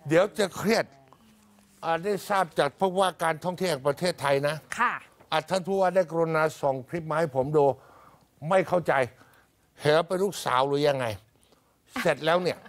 เดี๋ยวจะเครียดได้ทราบจากผู้ว่าการท่องเที่ยวแห่งประเทศไทยนะค่ะท่านผู้ว่าได้กรุณาส่งคลิปมาให้ผมดูไม่เข้าใจเหรอเป็นลูกสาวหรือยังไง เสร็จแล้วเนี่ย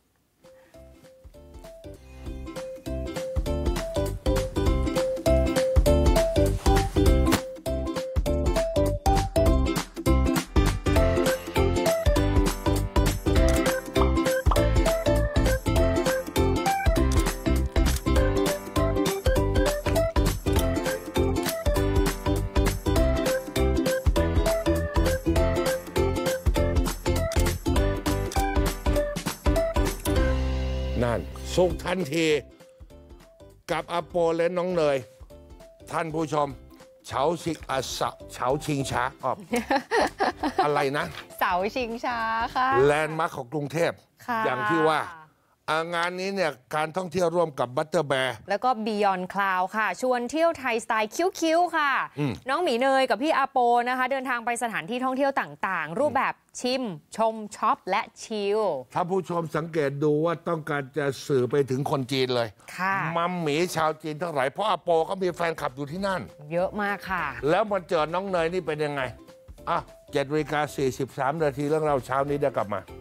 นั่นสุขทันทีกับอาโปและน้องเนยท่านผู้ชมเฉาชิงช้าอะไรนะเสาชิงช้าค่ะแลนด์มาร์คของกรุงเทพอย่างที่ว่างานนี้เนี่ยการท่องเที่ยวร่วมกับบัตเตอร์แบร์แล้วก็ Beyond Cloud ค่ะชวนเที่ยวไทยสไตล์คิ้วๆค่ะน้องหมีเนยกับพี่อาโปนะคะเดินทางไปสถานที่ท่องเที่ยวต่างๆรูปแบบชิมชมช็อปและชิลถ้าผู้ชมสังเกตดูว่าต้องการจะสื่อไปถึงคนจีนเลยมัมหมีชาวจีนทั้งหลายเพราะอาโปก็มีแฟนคลับอยู่ที่นั่นเยอะมากค่ะแล้วมันเจอน้องเนยนี่เป็นยังไง7:43 นาทีเรื่องเราเช้านี้เดี๋ยวกลับมา